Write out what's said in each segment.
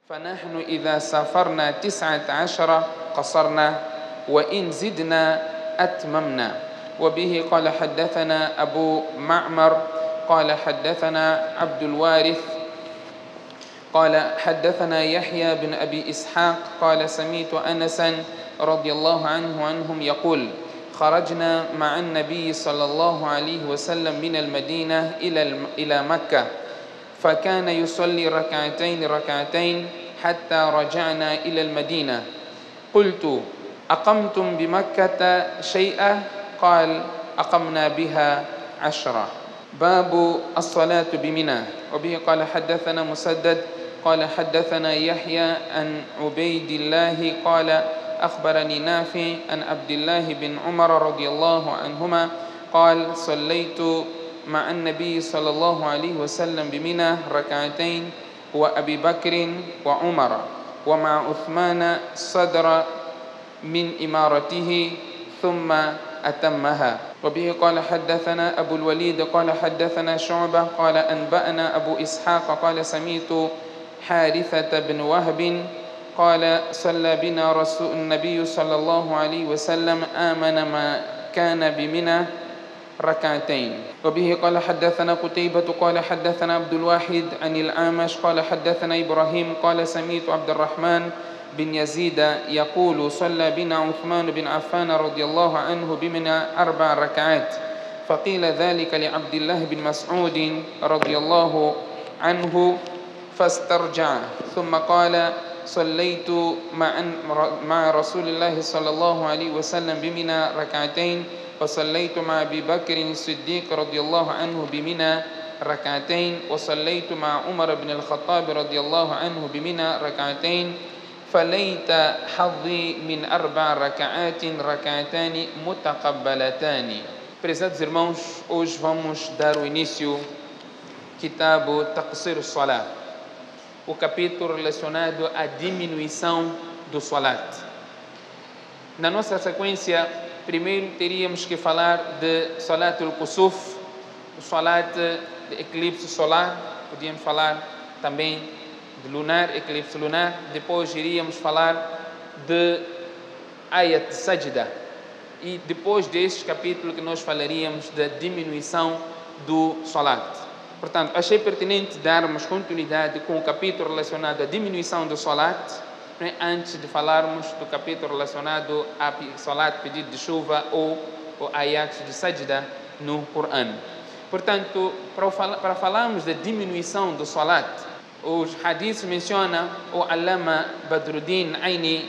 فنحن إذا سافرنا 19 قصرنا وإن زدنا أتممنا. وبه قال حدثنا أبو معمر قال حدثنا عبد الوارث قال حدثنا يحيى بن أبي إسحاق قال سمعت أنسا رضي الله عنهم يقول خرجنا مع النبي صلى الله عليه وسلم من المدينة إلى مكة فكان يصلي ركعتين حتى رجعنا إلى المدينة. قلت أقمتم بمكة شيئا؟ قال أقمنا بها 10. باب الصلاة بمنى. وبه قال حدثنا مسدد قال حدثنا يحيى عن عبيد الله قال أخبرني نافع عن عبد الله بن عمر رضي الله عنهما قال صليت مع النبي صلى الله عليه وسلم بمنى ركعتين وأبي بكر وعمر ومع عثمان صدر من إمارته ثم أتمها. وبه قال حدثنا أبو الوليد قال حدثنا شعبة قال أنبأنا أبو إسحاق قال سمعت حارثة بن وهب قال صلى بنا رسول النبي صلى الله عليه وسلم آمن ما كان بمنى ركعتين. وبه قال حدثنا قتيبة قال حدثنا عبد الواحد عن الأعمش قال حدثنا إبراهيم قال سمعت عبد الرحمن بن يزيد يقول صلى بنا عثمان بن عفان رضي الله عنه بمنى 4 ركعات فقيل ذلك لعبد الله بن مسعود رضي الله عنه فاسترجع ثم قال صليت مع رسول الله صلى الله عليه وسلم بمنى ركعتين وصليت مع أبي بكر الصديق رضي الله عنه بمنى ركعتين وصليت مع عمر بن الخطاب رضي الله عنه بمنى ركعتين فليت حظي من 4 ركعتان متقبلتان. Prezados irmãos, hoje vamos dar o início Kitab Taqsir Salat, o capítulo relacionado à diminuição do Salat. Na nossa sequência, primeiro teríamos que falar de Salat al-Kusuf, o Salat de eclipse solar, podíamos falar também de lunar, eclipse lunar. Depois iríamos falar de Ayat Sajda. E depois deste capítulo que nós falaríamos da diminuição do Salat. Portanto, achei pertinente darmos continuidade com o capítulo relacionado à diminuição do Salat, né, antes de falarmos do capítulo relacionado a Salat, pedido de chuva ou Ayat de Sajda no Corão. Portanto, para falarmos da diminuição do Salat, os hadiths mencionam o Allama Badruddin Aini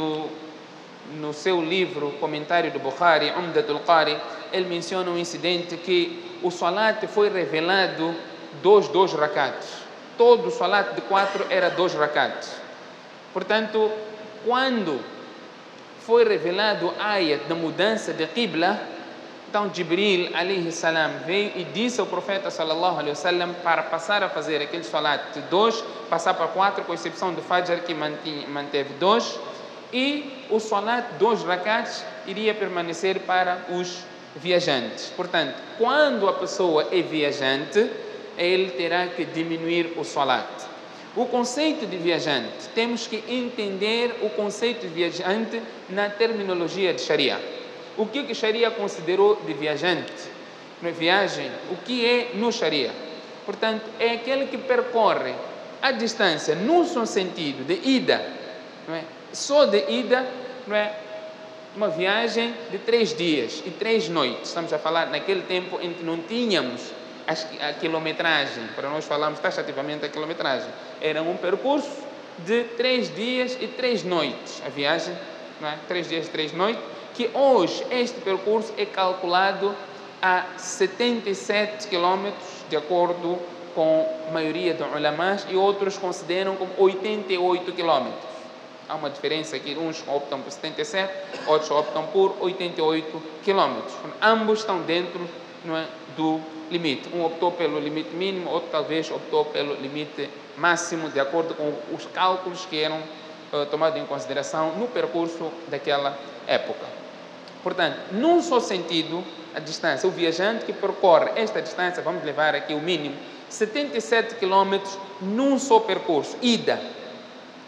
no seu livro Comentário do Bukhari, Umdatul Qari. Ele menciona um incidente que o Salat foi revelado 2 rakats. Todo o Salat de 4 era 2 rakats. Portanto, quando foi revelado a ayat da mudança de Qibla, então Jibril alayhi salam veio e disse ao profeta sallallahu alaihi wasallam para passar a fazer aquele salat de 2, passar para 4, com exceção do Fajr que manteve 2, e o salat 2 rakats iria permanecer para os viajantes. Portanto, quando a pessoa é viajante, ele terá que diminuir o salat. O conceito de viajante, temos que entender o conceito de viajante na terminologia de Sharia. O que a Sharia considerou de viajante? Na viagem, o que é no Sharia? Portanto, é aquele que percorre a distância, num só sentido, de ida, não é? Só de ida, não é? Uma viagem de 3 dias e 3 noites. Estamos a falar naquele tempo em que não tínhamos a quilometragem, para nós falarmos taxativamente a quilometragem. Era um percurso de 3 dias e 3 noites. A viagem, não é? 3 dias e 3 noites. Que hoje este percurso é calculado a 77 km, de acordo com a maioria dos ulamás, e outros consideram como 88 km. Há uma diferença aqui, uns optam por 77, outros optam por 88 km. Ambos estão dentro, não é, do limite. Um optou pelo limite mínimo, outro talvez optou pelo limite máximo, de acordo com os cálculos que eram tomados em consideração no percurso daquela época. Portanto, num só sentido, a distância, o viajante que percorre esta distância, vamos levar aqui o mínimo, 77 km num só percurso, ida.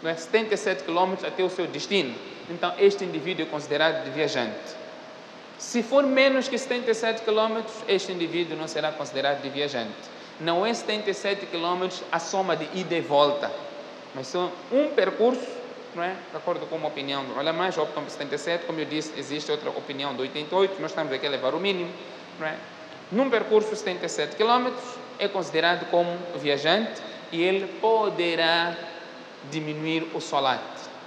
não é? 77 quilômetros até o seu destino. Então, este indivíduo é considerado de viajante. Se for menos que 77 quilômetros, este indivíduo não será considerado de viajante. Não é 77 quilômetros a soma de ida e volta, mas são um percurso, não é? De acordo com uma opinião do ulama, optam por 77, como eu disse, existe outra opinião de 88, nós estamos aqui a levar o mínimo, não é? Num percurso de 77 quilômetros, é considerado como viajante e ele poderá diminuir o solat.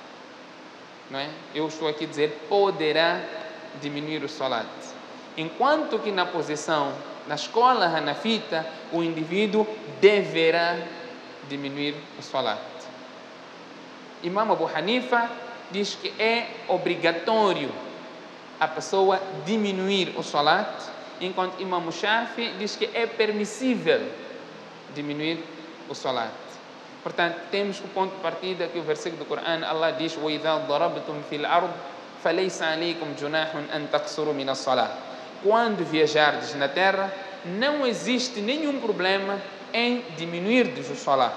Não é? Eu estou aqui a dizer poderá diminuir o solat. Enquanto que na escola hanafita, o indivíduo deverá diminuir o solat. Imam Abu Hanifa diz que é obrigatório a pessoa diminuir o solat, enquanto Imam Shafi diz que é permissível diminuir o solat. Portanto, temos o ponto de partida que o versículo do Corão, Allah diz: وَإِذَا ضَرَبْتُمْ فِي الْأَرْضِ فَلَيْسَ عَلَيْكُمْ جُنَاحٌ أَن تَقْصُرُوا مِنَ الصَّلَاةِ. Quando viajardes na terra, não existe nenhum problema em diminuirdes o salat.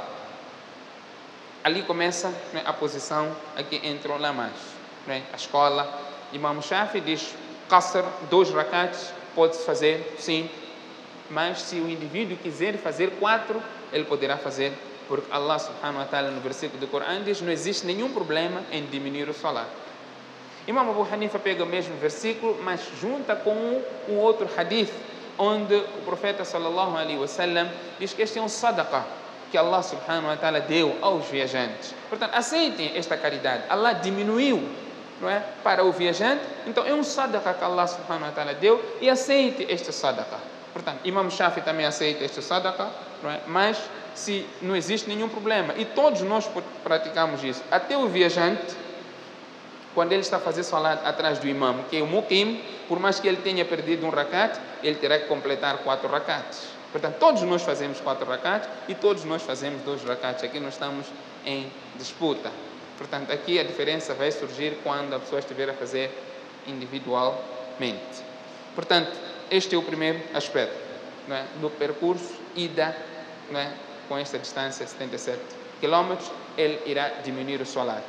Ali começa, né, a posição aqui entre ulamas, né? A escola, Imam Shafi diz: qasr, 2 rakats, pode-se fazer, sim, mas se o indivíduo quiser fazer 4, ele poderá fazer, porque Allah subhanahu wa ta'ala no versículo do Corão diz: não existe nenhum problema em diminuir o salat. Imam Abu Hanifa pega o mesmo versículo, mas junta com um outro hadith, onde o profeta sallallahu alaihi wasallam diz que este é um sadaqa que Allah subhanahu wa ta'ala deu aos viajantes. Portanto, aceitem esta caridade. Allah diminuiu, não é, para o viajante, então é um sadaqa que Allah subhanahu wa ta'ala deu, e aceite este sadaqa. Portanto, Imam Shafi também aceita este sadaqa, não é? Mas se não existe nenhum problema, e todos nós praticamos isso, até o viajante, quando ele está a fazer salat atrás do imam, que é o muqim, por mais que ele tenha perdido um rakat, ele terá que completar 4 rakats. Portanto, todos nós fazemos 4 rakats e todos nós fazemos 2 rakats. Aqui nós estamos em disputa. Portanto, aqui a diferença vai surgir quando a pessoa estiver a fazer individualmente. Portanto, este é o primeiro aspecto, não é, do percurso ida, não é, com esta distância de 77 km, ele irá diminuir o salat.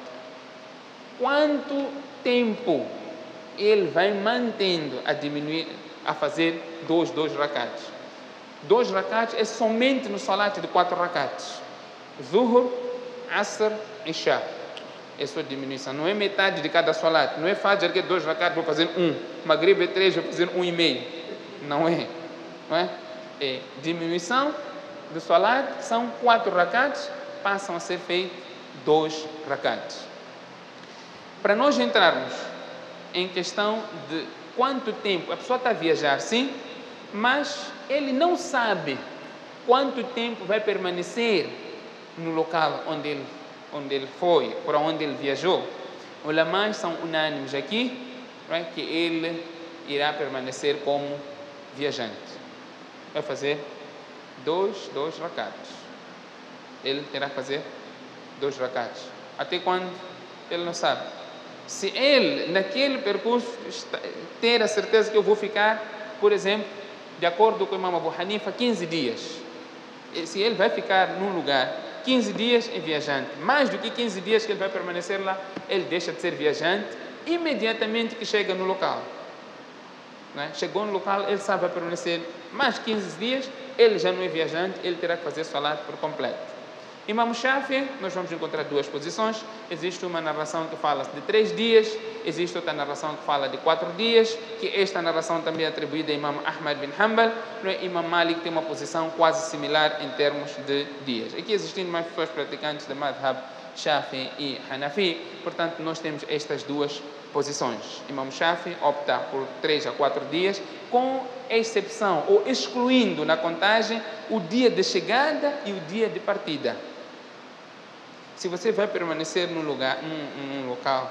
Quanto tempo ele vai mantendo a diminuir, a fazer 2 rakats? 2 rakats é somente no salat de 4 rakats. Zuhur, Asr, Isha. É sua diminuição. Não é metade de cada salat. Não é Fajr que é 2 rakats, vou fazer 1. Maghrib é 3, vou fazer 1,5. Não é. Não é? É diminuição do salat, são 4 rakats, passam a ser feitos 2 rakats. Para nós entrarmos em questão de quanto tempo a pessoa está a viajar, sim, mas ele não sabe quanto tempo vai permanecer no local onde ele foi, para onde ele viajou. Os ulamás são unânimes aqui, não é, que ele irá permanecer como viajante. Vai fazer 2 rakats. Ele terá que fazer 2 rakats. Até quando? Ele não sabe. Se ele, naquele percurso, ter a certeza que eu vou ficar, por exemplo, de acordo com o Imam Abu Hanifa, 15 dias. Se ele vai ficar num lugar 15 dias, é viajante. Mais do que 15 dias que ele vai permanecer lá, ele deixa de ser viajante imediatamente que chega no local. Não é? Chegou no local, ele sabe vai permanecer mais 15 dias, ele já não é viajante, ele terá que fazer salat por completo. Imam Shafi, nós vamos encontrar 2 posições. Existe uma narração que fala de 3 dias, existe outra narração que fala de 4 dias, que esta narração também é atribuída a Imam Ahmad bin Hanbal. Imam Malik tem uma posição quase similar em termos de dias. Aqui existem mais pessoas praticantes de Madhab Shafi e Hanafi, portanto nós temos estas 2 posições. Imam Shafi opta por 3 a 4 dias, com exceção ou excluindo na contagem o dia de chegada e o dia de partida. Se você vai permanecer num local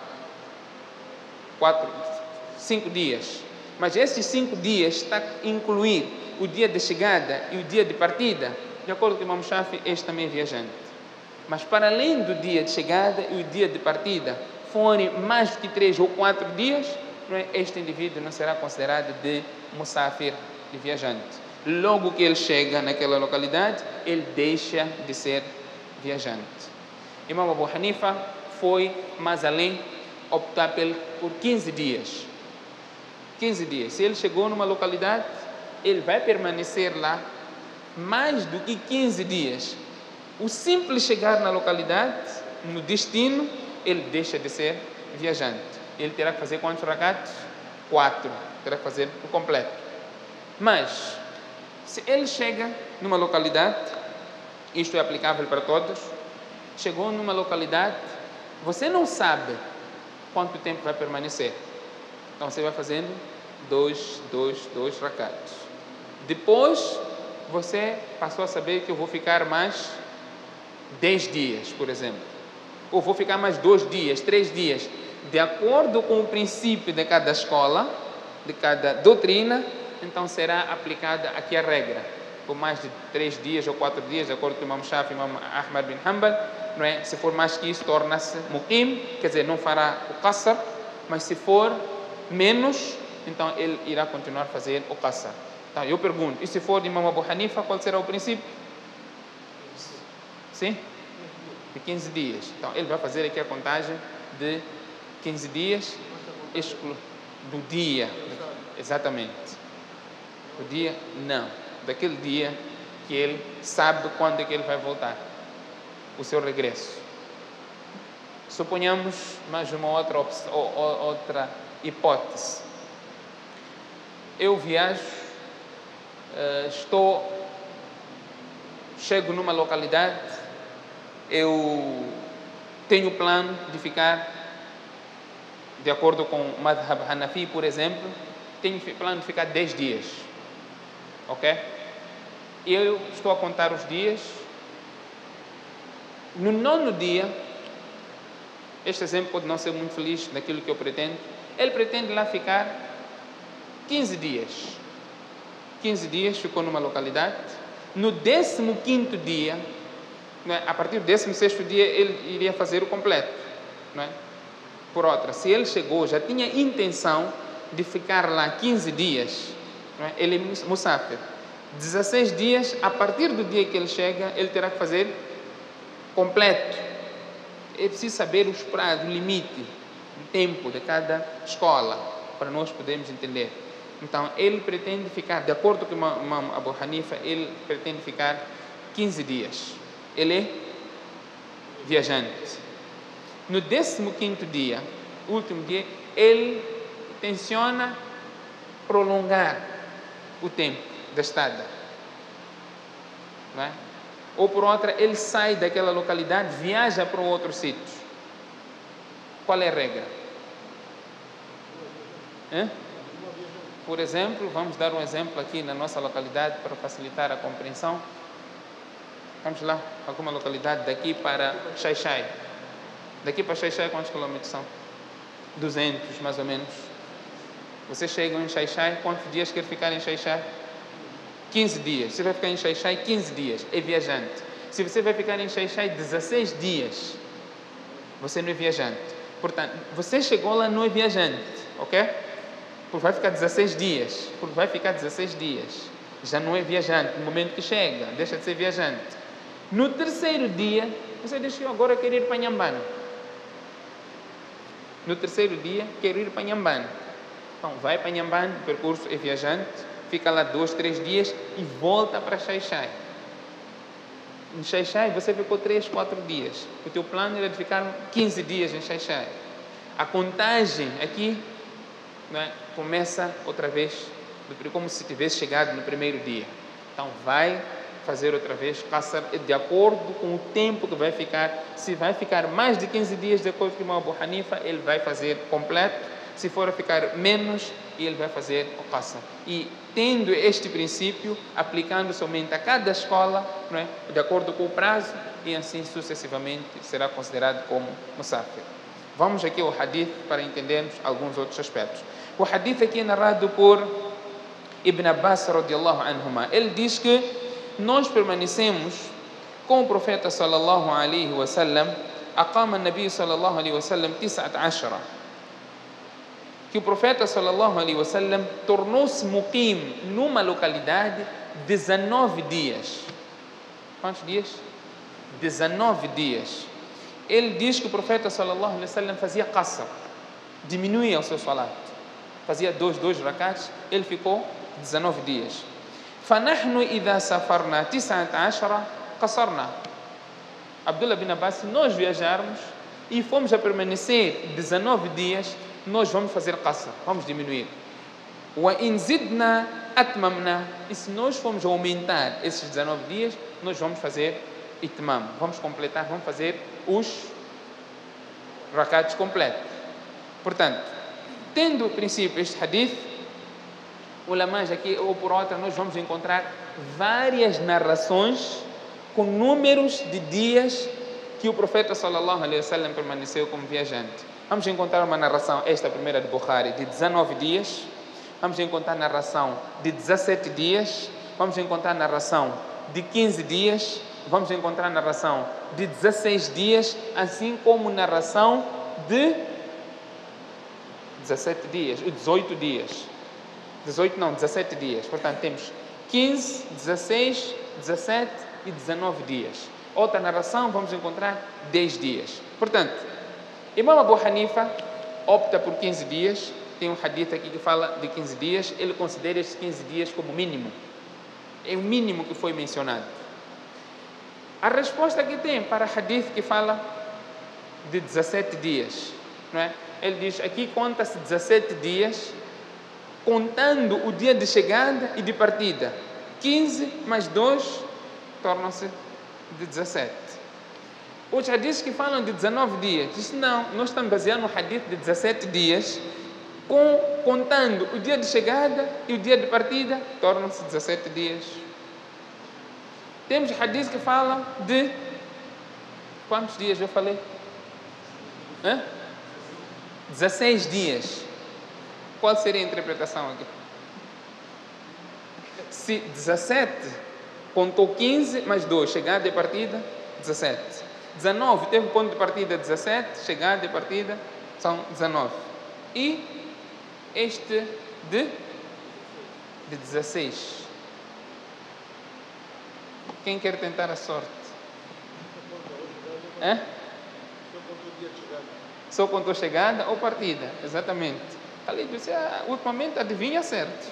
5 dias, mas esses 5 dias está a incluir o dia de chegada e o dia de partida, de acordo com o Imam Shafi, este também é viajante. Mas para além do dia de chegada e o dia de partida, forem mais do que 3 ou 4 dias, este indivíduo não será considerado de musafir, de viajante. Logo que ele chega naquela localidade, ele deixa de ser viajante. Imam Abu Hanifa foi mais além, optar por 15 dias. 15 dias. Se ele chegou numa localidade, ele vai permanecer lá mais do que 15 dias. O simples chegar na localidade, no destino, ele deixa de ser viajante. Ele terá que fazer quantos rakaats? 4. Terá que fazer por completo. Mas, se ele chega numa localidade, isto é aplicável para todos, chegou numa localidade, você não sabe quanto tempo vai permanecer. Então você vai fazendo 2 rakats. Depois, você passou a saber que eu vou ficar mais 10 dias, por exemplo. Ou vou ficar mais 2 dias, 3 dias. De acordo com o princípio de cada escola, de cada doutrina, então será aplicada aqui a regra. Por mais de 3 dias ou 4 dias, de acordo com o Imam Shafi e o Imam Ahmad bin Hanbal, não é? Se for mais que isso, torna-se muqim, quer dizer, não fará o qasr, mas se for menos, então ele irá continuar a fazer o qasr. Então, eu pergunto, e se for de Imam Abu Hanifa, qual será o princípio? Sim? De 15 dias. Então, ele vai fazer aqui a contagem de 15 dias, do dia. Exatamente. O dia, não. Daquele dia que ele sabe quando é que ele vai voltar. O seu regresso. Suponhamos mais uma outra hipótese. Eu viajo, chego numa localidade, eu tenho plano de ficar, de acordo com o Madhab Hanafi, por exemplo, tenho plano de ficar 10 dias. Ok? Eu estou a contar os dias. No 9º dia, este exemplo pode não ser muito feliz naquilo que eu pretendo. Ele pretende lá ficar 15 dias. 15 dias ficou numa localidade. No 15º dia, não é? A partir do 16º dia, ele iria fazer o completo. Não é? Por outra, se ele chegou, já tinha intenção de ficar lá 15 dias, não é? Ele é musafir. 16 dias, a partir do dia que ele chega, ele terá que fazer completo. É preciso saber os prazos, o limite, o tempo de cada escola, para nós podermos entender. Então, ele pretende ficar, de acordo com o Imam Abu Hanifa, ele pretende ficar 15 dias. Ele é viajante. No 15º dia, último dia, ele tenciona prolongar o tempo da estada. Não é? Ou por outra, ele sai daquela localidade, viaja para um outro sítio. Qual é a regra? Por exemplo, vamos dar um exemplo aqui na nossa localidade para facilitar a compreensão. Vamos lá, alguma localidade daqui para Xai-Xai. Daqui para Xai-Xai quantos quilômetros são? 200, mais ou menos. Vocês chegam em Xai-Xai, quantos dias quer ficar em Xai-Xai? 15 dias. Você vai ficar em Xai-Xai 15 dias, é viajante. Se você vai ficar em Xai-Xai 16 dias, você não é viajante. Portanto, você chegou lá, não é viajante, ok? Porque vai ficar 16 dias. Porque vai ficar 16 dias. Já não é viajante. No momento que chega, deixa de ser viajante. No 3º dia, você deixou agora querer ir para Inhambane. No 3º dia, quero ir para Inhambane. Então, vai para Inhambane, o percurso é viajante, fica lá 2, 3 dias e volta para Xai-Xai. Em Xai-Xai você ficou 3, 4 dias. O teu plano era de ficar 15 dias em Xai-Xai. A contagem aqui, não é, começa outra vez, como se tivesse chegado no 1º dia. Então, vai fazer outra vez, qasr de acordo com o tempo que vai ficar. Se vai ficar mais de 15 dias, de acordo com o Imam Abu Hanifa, ele vai fazer completo. Se for a ficar menos, ele vai fazer o qasr. E tendo este princípio, aplicando somente a cada escola, não é, de acordo com o prazo, e assim sucessivamente será considerado como musafir. Vamos aqui ao hadith para entendermos alguns outros aspectos. O hadith aqui é narrado por Ibn Abbas radiyallahu anhuma. Ele diz que nós permanecemos com o profeta sallallahu alaihi wasallam, aqama an-nabi sallallahu alaihi wasallam 19, que o profeta sallallahu alaihi wasallam tornou-se muqim numa localidade 19 dias. Quantos dias? 19 dias. ele diz que o profeta sallallahu alaihi wasallam fazia qasr, diminuía o seu salat, fazia dois rakats, ele ficou 19 dias. فَنَحْنُ إِذَا سَفَرْنَا 19 قَصَرْنَا. Abdullah bin Abbas, se nós viajarmos e fomos a permanecer 19 dias, nós vamos fazer qasr, vamos diminuir. وَإِنْ زِدْنَا أَتْمَمْنَا. E se nós formos aumentar esses 19 dias, nós vamos fazer itmam, vamos completar, vamos fazer os rakats completos. Portanto, tendo o princípio este hadith, ulamás aqui ou por outra, nós vamos encontrar várias narrações com números de dias que o profeta sallallahu alaihi wasallam permaneceu como viajante. Vamos encontrar uma narração, esta primeira de Bukhari, de 19 dias. Vamos encontrar narração de 17 dias. Vamos encontrar narração de 15 dias. Vamos encontrar narração de 16 dias, assim como narração de 17 dias, 18 dias. 17 dias. Portanto, temos 15, 16, 17 e 19 dias. Outra narração, vamos encontrar 10 dias. Portanto, Imam Abu Hanifa opta por 15 dias. Tem um hadith aqui que fala de 15 dias. Ele considera esses 15 dias como mínimo. É o mínimo que foi mencionado. A resposta que tem para hadith que fala de 17 dias, não é? Ele diz, aqui conta-se 17 dias, contando o dia de chegada e de partida. 15 mais 2 tornam-se de 17. Os hadiths que falam de 19 dias, diz, não, nós estamos baseando no hadith de 17 dias, contando o dia de chegada e o dia de partida, tornam-se 17 dias. Temos hadiths que falam de quantos dias eu falei? 16 dias. Qual seria a interpretação aqui? Se 17 contou 15 mais 2, chegada e partida, 17. 19 teve ponto de partida 17, chegada e partida são 19. E este de 16. Quem quer tentar a sorte? Só contou chegada ou partida? Exatamente. Ali disse, ultimamente adivinha certo.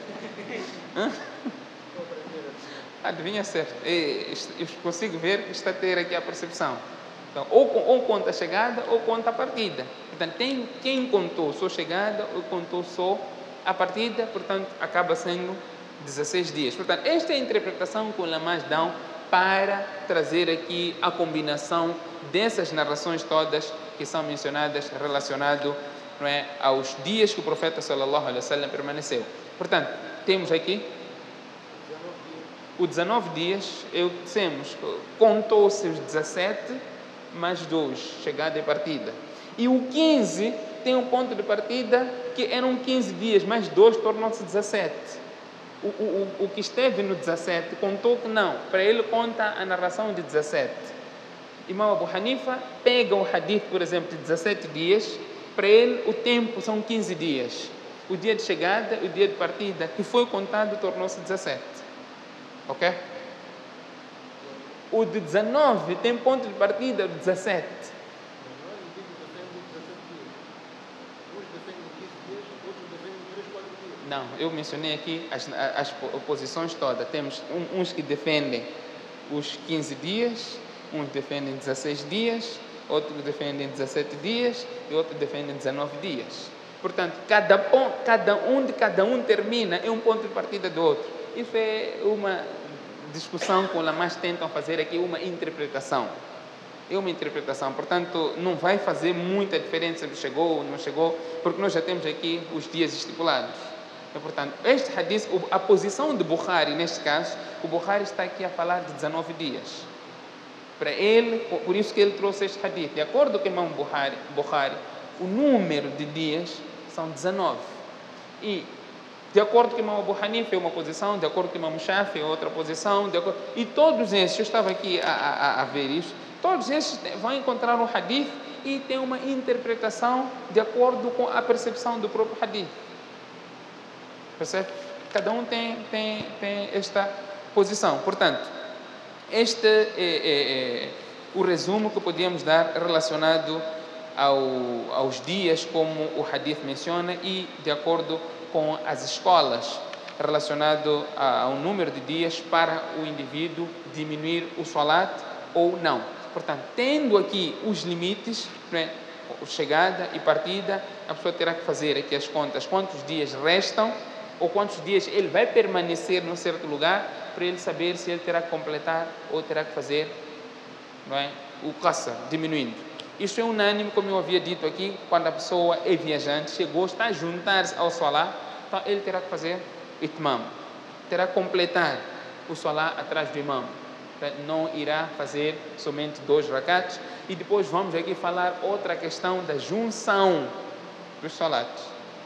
Adivinha certo. Eu consigo ver que está a ter aqui a percepção. Então, ou conta a chegada ou conta a partida. Portanto, tem quem contou só chegada ou contou só a partida, portanto, acaba sendo 16 dias. Portanto, esta é a interpretação que os ulamás dão para trazer aqui a combinação dessas narrações todas que são mencionadas relacionado, não é, aos dias que o profeta sallallahu alaihi wasallam permaneceu. Portanto, temos aqui os 19 dias, dissemos, contou-se os 17 mais 2, chegada e partida. E o 15 tem um ponto de partida que eram 15 dias, mais 2 tornam-se 17. O que esteve no 17 contou que não, para ele conta a narração de 17. Imam Abu Hanifa pega o hadith, por exemplo, de 17 dias, para ele o tempo são 15 dias. O dia de chegada e o dia de partida que foi contado tornou-se 17. Ok? O de 19 tem ponto de partida de 17. Não, eu mencionei aqui as oposições todas. Temos uns que defendem os 15 dias, uns defendem 16 dias, outros defendem 17 dias e outros defendem 19 dias. Portanto, cada um termina em um ponto de partida do outro. Isso é uma discussão que os ulamás tentam fazer aqui, uma interpretação. É uma interpretação, portanto, não vai fazer muita diferença se chegou ou não chegou, porque nós já temos aqui os dias estipulados. E, portanto, este hadith, a posição de Bukhari, neste caso, o Bukhari está aqui a falar de 19 dias. Para ele, por isso que ele trouxe este hadith. De acordo com o Imam Bukhari, o número de dias são 19. E, de acordo com o Imam Abu Hanifa, é uma posição, de acordo com o Imam Shafi, é outra posição. E todos esses, eu estava aqui a ver isso, todos esses vão encontrar um hadith e tem uma interpretação de acordo com a percepção do próprio hadith. Percebe? Cada um tem o resumo que podíamos dar relacionado aos dias, como o hadith menciona, e de acordo com as escolas, relacionado ao número de dias para o indivíduo diminuir o salat ou não. Portanto, tendo aqui os limites, né, chegada e partida, a pessoa terá que fazer aqui as contas, quantos dias restam, ou quantos dias ele vai permanecer num certo lugar, para ele saber se ele terá que completar ou terá que fazer, não é, o qasr, diminuindo. Isso é unânime, como eu havia dito aqui, quando a pessoa é viajante, chegou, está a juntar-se ao salat, então ele terá que fazer itmam, terá que completar o salat atrás do imam, não irá fazer somente 2 rakats. E depois vamos aqui falar outra questão da junção dos salats,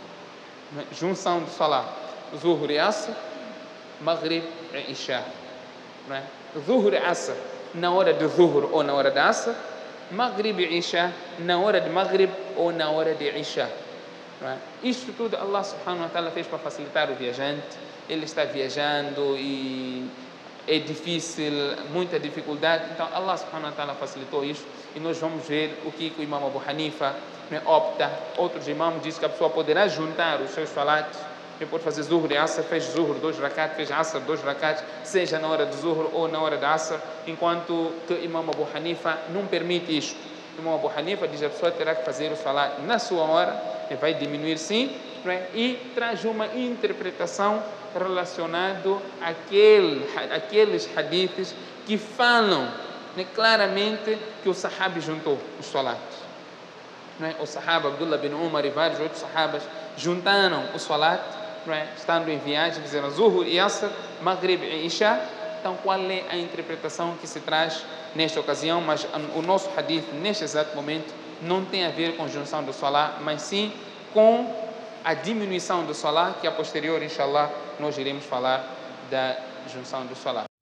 junção do salat, zuhr e asr, maghrib e isha, zuhr e asr na hora de zuhr ou na hora de asr, maghrib e isha na hora de maghrib ou na hora de isha. Isto tudo Allah subhanahu wa ta'ala fez para facilitar o viajante. Ele está viajando e é difícil, muita dificuldade, então Allah subhanahu wa ta'ala facilitou isso. E nós vamos ver o que o imam Abu Hanifa opta. Outros imãs dizem que a pessoa poderá juntar os seus salats, ele pode fazer zuhr e asr, fez zuhr 2 rakats, fez asr 2 rakats, seja na hora de zuhr ou na hora de asr, enquanto que o imam Abu Hanifa não permite isto. O imam Abu Hanifa diz que a pessoa terá que fazer o salat na sua hora, ele vai diminuir sim, e traz uma interpretação relacionada àqueles hadiths que falam, claramente que o sahabi juntou os salats. O sahaba Abdullah bin Umar e vários outros sahabas juntaram o salat, estando em viagem, fizeram zuhr e asr, maghrib e isha. Então, qual é a interpretação que se traz nesta ocasião? Mas o nosso hadith, neste exato momento, não tem a ver com junção do salat, mas sim com a diminuição do salat, que a posterior, inshallah, nós iremos falar da junção do salat.